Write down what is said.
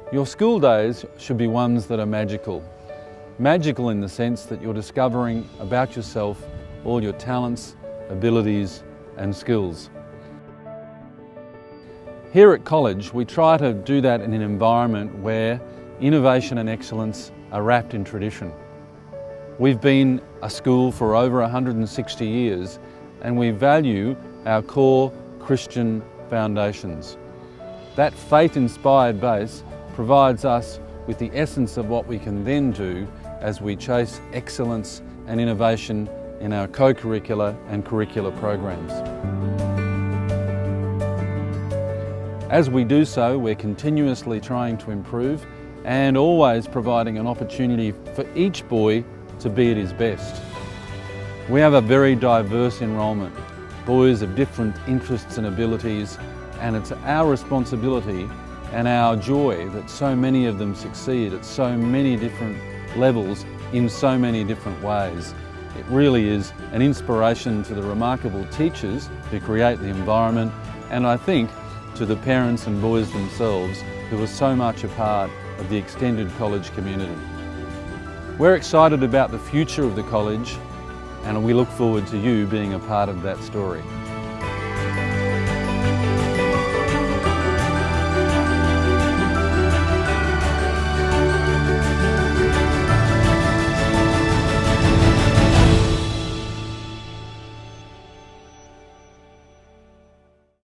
Your school days should be ones that are magical. Magical in the sense that you're discovering about yourself all your talents, abilities and skills. Here at college, we try to do that in an environment where innovation and excellence are wrapped in tradition. We've been a school for over 160 years and we value our core Christian foundations. That faith-inspired base provides us with the essence of what we can then do as we chase excellence and innovation in our co-curricular and curricular programs. As we do so, we're continuously trying to improve and always providing an opportunity for each boy to be at his best. We have a very diverse enrolment, boys of different interests and abilities, and it's our responsibility and our joy that so many of them succeed at so many different levels in so many different ways. It really is an inspiration to the remarkable teachers who create the environment, and I think to the parents and boys themselves who are so much a part of the extended college community. We're excited about the future of the college and we look forward to you being a part of that story.